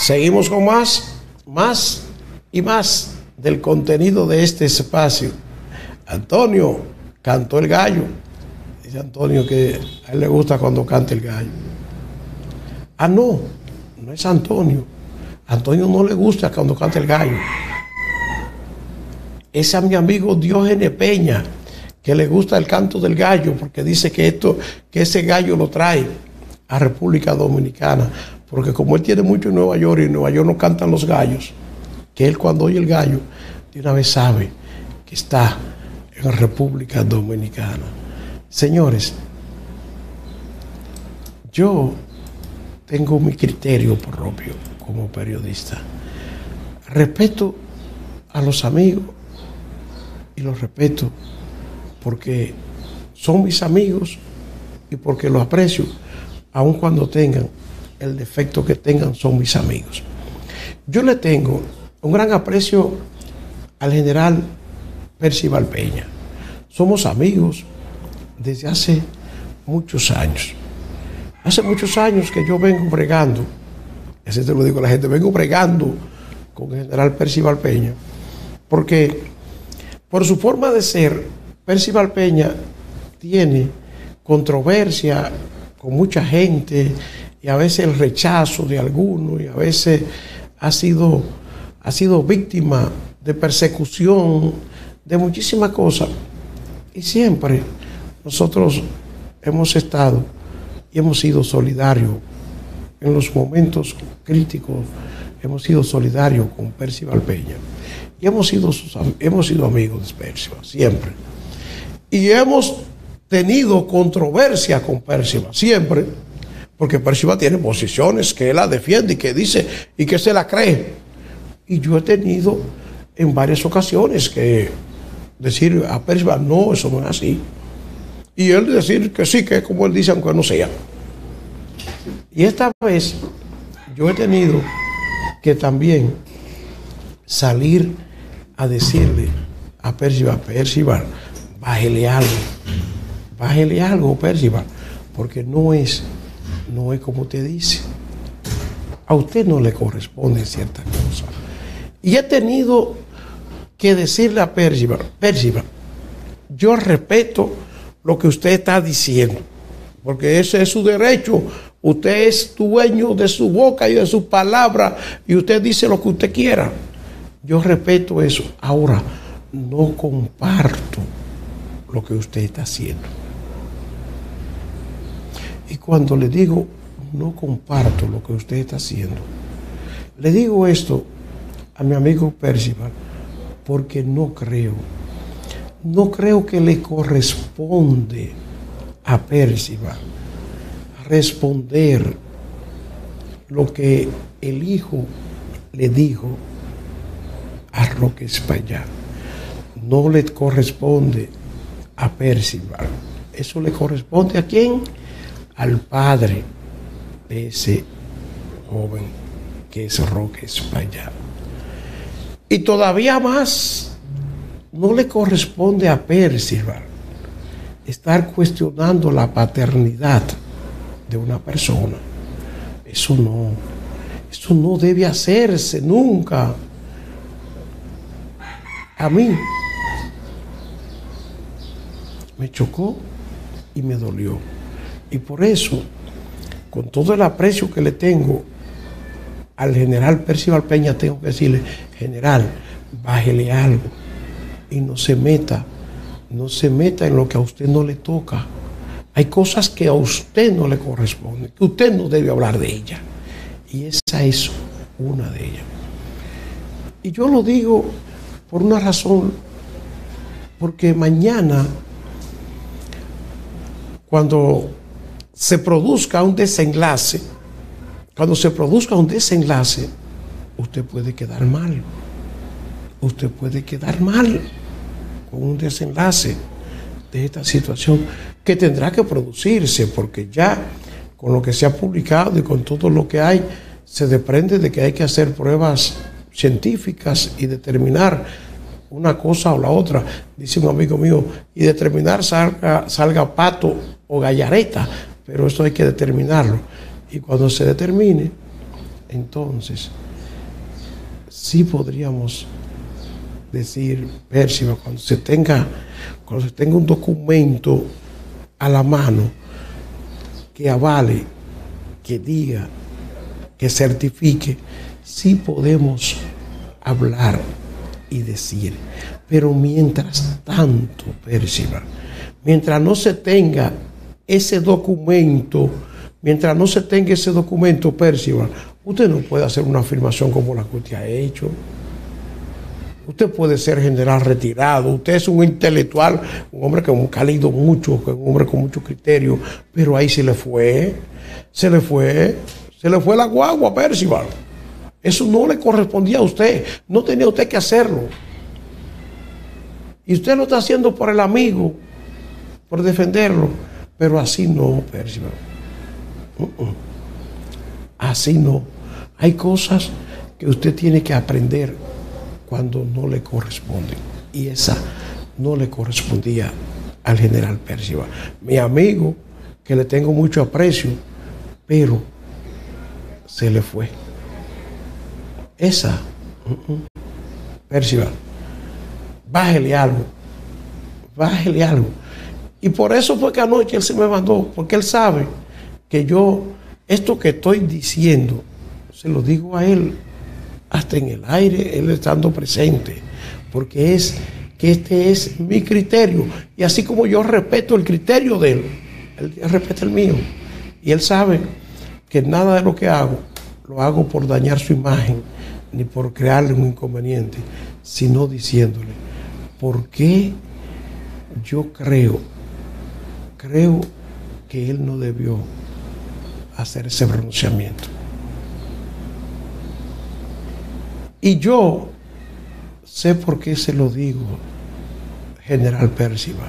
Seguimos con más y más del contenido de este espacio. Antonio cantó el gallo. Dice Antonio que a él le gusta cuando canta el gallo. Ah, no es Antonio. Antonio no le gusta cuando canta el gallo. Es a mi amigo Diógenes Peña, que le gusta el canto del gallo, porque dice que ese gallo lo trae a República Dominicana, porque como él tiene mucho en Nueva York y en Nueva York no cantan los gallos, que él cuando oye el gallo de una vez sabe que está en República Dominicana. Señores, yo tengo mi criterio propio como periodista. Respeto a los amigos y los respeto porque son mis amigos y porque los aprecio, aun cuando tengan el defecto que tengan, son mis amigos. Yo le tengo un gran aprecio al general Percival Peña. Somos amigos desde hace muchos años. Hace muchos años que yo vengo bregando, así te lo digo a la gente, vengo bregando con el general Percival Peña, porque por su forma de ser, Percival Peña tiene controversia con mucha gente y a veces el rechazo de algunos y a veces ha sido víctima de persecución, de muchísimas cosas. Y siempre nosotros hemos estado y hemos sido solidarios en los momentos críticos, hemos sido solidarios con Percival Peña. Y hemos sido amigos de Percival, siempre. Y hemos tenido controversia con Percival, siempre, porque Percival tiene posiciones que él la defiende y que dice y que se la cree. Y yo he tenido en varias ocasiones que decir a Percival, no, eso no es así. Y él decir que sí, que es como él dice, aunque no sea. Y esta vez yo he tenido que también salir a decirle a Percival, bájele algo, Percival, porque no es como te dice. A usted no le corresponde ciertas cosas. Y he tenido que decirle a Percival, yo respeto lo que usted está diciendo, porque ese es su derecho. Usted es dueño de su boca y de sus palabras y usted dice lo que usted quiera. Yo respeto eso. Ahora, no comparto lo que usted está haciendo. Y cuando le digo no comparto lo que usted está haciendo, le digo esto a mi amigo Percival porque no creo que le corresponde a Percival responder lo que el hijo le dijo a Roque Espaillat. No le corresponde a Percival. Eso le corresponde ¿a quién? Al padre de ese joven que es Roque Espaillat. Y todavía más, no le corresponde a Percival estar cuestionando la paternidad de una persona. Eso no debe hacerse nunca. A mí me chocó y me dolió. Y por eso, con todo el aprecio que le tengo al general Percival Peña, tengo que decirle, general, bájele algo y no se meta en lo que a usted no le toca. Hay cosas que a usted no le corresponden, que usted no debe hablar de ellas. Y esa es una de ellas. Y yo lo digo por una razón, porque mañana, cuando se produzca un desenlace, usted puede quedar mal. Usted puede quedar mal con un desenlace de esta situación que tendrá que producirse, porque ya con lo que se ha publicado y con todo lo que hay, se desprende de que hay que hacer pruebas científicas y determinar una cosa o la otra. Dice un amigo mío, y determinar salga pato o gallareta, pero esto hay que determinarlo. Y cuando se determine, entonces sí podríamos decir, Percival, cuando se tenga un documento a la mano que avale, que diga, que certifique, sí podemos hablar y decir. Pero mientras tanto, Percival, mientras no se tenga ese documento, Percival, usted no puede hacer una afirmación como la que usted ha hecho. Usted puede ser general retirado, usted es un intelectual, un hombre que ha leído mucho, un hombre con mucho criterio, pero ahí se le fue la guagua, Percival. Eso no le correspondía a usted, no tenía usted que hacerlo. Y usted lo está haciendo por el amigo, por defenderlo, pero así no, Percival. Así no. Hay cosas que usted tiene que aprender cuando no le corresponden. Y esa no le correspondía al general Percival. Mi amigo, que le tengo mucho aprecio, pero se le fue. Esa, Percival, bájele algo. Y por eso fue que anoche él se me mandó, porque él sabe que yo, esto que estoy diciendo, se lo digo a él, hasta en el aire, él estando presente, porque es que este es mi criterio, y así como yo respeto el criterio de él respeta el mío, y él sabe que nada de lo que hago, lo hago por dañar su imagen, ni por crearle un inconveniente, sino diciéndole, ¿por qué yo creo que él no debió hacer ese pronunciamiento? Y yo sé por qué se lo digo, general Percival.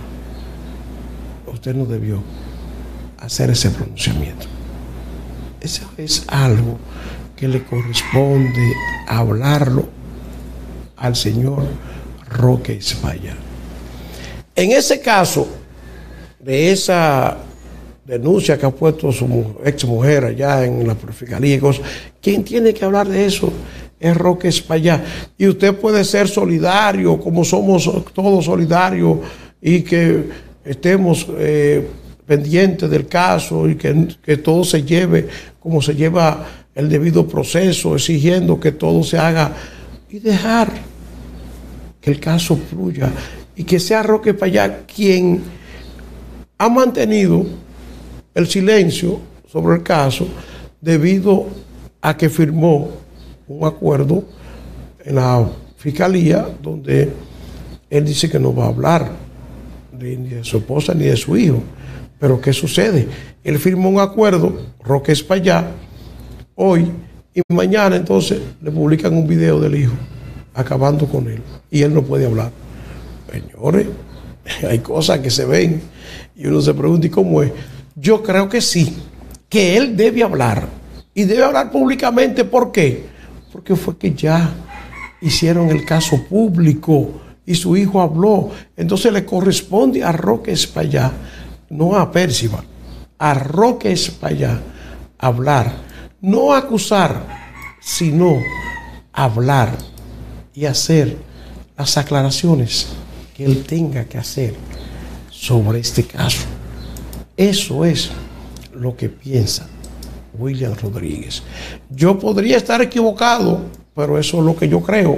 Usted no debió hacer ese pronunciamiento. Eso es algo que le corresponde hablarlo al señor Roque Espaillat. En ese caso, de esa denuncia que ha puesto su ex mujer allá en la fiscalía y cosas, quien tiene que hablar de eso es Roque Espaillat. Y usted puede ser solidario, como somos todos solidarios, y que estemos pendientes del caso y que todo se lleve como se lleva el debido proceso, exigiendo que todo se haga y dejar que el caso fluya y que sea Roque Espaillat quien ha mantenido el silencio sobre el caso debido a que firmó un acuerdo en la fiscalía donde él dice que no va a hablar ni de su esposa ni de su hijo. Pero ¿qué sucede? Él firmó un acuerdo, Roque Espaillat, hoy, y mañana entonces le publican un video del hijo acabando con él y él no puede hablar. Señores, hay cosas que se ven y uno se pregunta, ¿y cómo es? Yo creo que sí, que él debe hablar y debe hablar públicamente. ¿Por qué? Porque fue que ya hicieron el caso público y su hijo habló. Entonces le corresponde a Roque Espaillat, no a Percival, a Roque Espaillat hablar, no acusar, sino hablar y hacer las aclaraciones que él tenga que hacer sobre este caso. Eso es lo que piensa William Rodríguez. Yo podría estar equivocado, pero eso es lo que yo creo.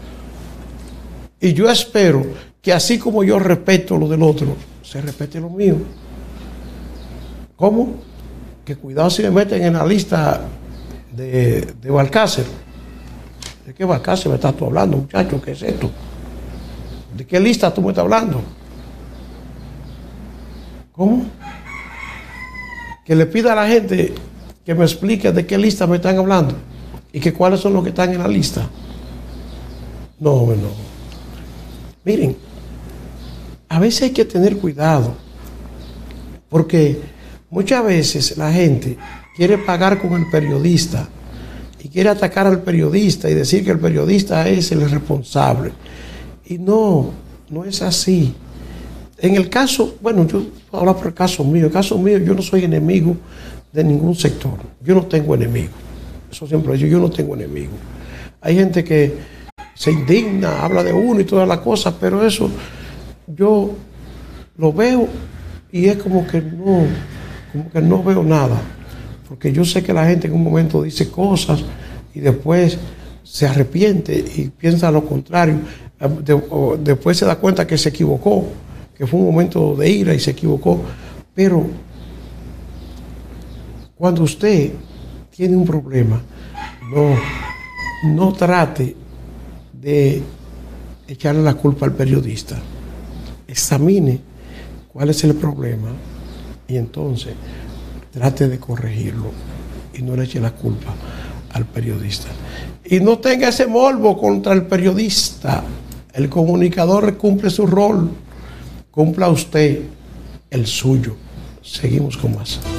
Y yo espero que así como yo respeto lo del otro, se respete lo mío. ¿Cómo? Que cuidado si me meten en la lista de Balcácer. ¿De qué Balcácer me estás tú hablando, muchacho? ¿Qué es esto? ¿De qué lista tú me estás hablando? ¿Cómo? Que le pida a la gente que me explique de qué lista me están hablando y que cuáles son los que están en la lista. No. Miren, a veces hay que tener cuidado, porque muchas veces la gente quiere pagar con el periodista y quiere atacar al periodista y decir que el periodista es el responsable. Y no es así. En el caso, bueno, yo voy a hablar por el caso mío. En el caso mío, yo no soy enemigo de ningún sector. Yo no tengo enemigos. Eso siempre lo he dicho, yo no tengo enemigos. Hay gente que se indigna, habla de uno y todas las cosas, pero eso yo lo veo y es como que no veo nada. Porque yo sé que la gente en un momento dice cosas y después se arrepiente y piensa lo contrario. Después se da cuenta que se equivocó, que fue un momento de ira y se equivocó. Pero cuando usted tiene un problema, no trate de echarle la culpa al periodista. Examine cuál es el problema y entonces trate de corregirlo y no le eche la culpa al periodista. Y no tenga ese morbo contra el periodista. El comunicador cumple su rol. Cumpla usted el suyo. Seguimos con más.